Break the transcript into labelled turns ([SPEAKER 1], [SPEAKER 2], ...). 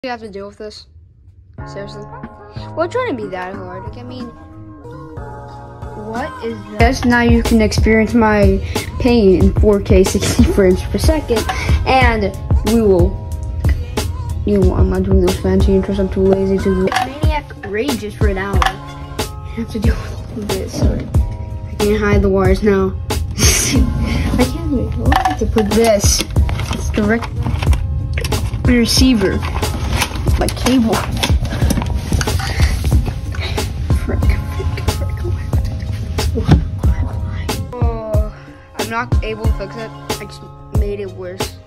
[SPEAKER 1] You have to deal with this? Seriously? Well, it's trying to be that hard. Like, I mean, what is that? Yes, now you can experience my pain in 4K 60 frames per second, and we will. I'm not doing those fancy intros. I'm too lazy to do. Maniac rages for an hour. I have to deal with this. Sorry. I can't hide the wires now. I can't wait. I have to put this. It's direct receiver. My cable. Frick. Oh, I'm not able to fix it. I just made it worse.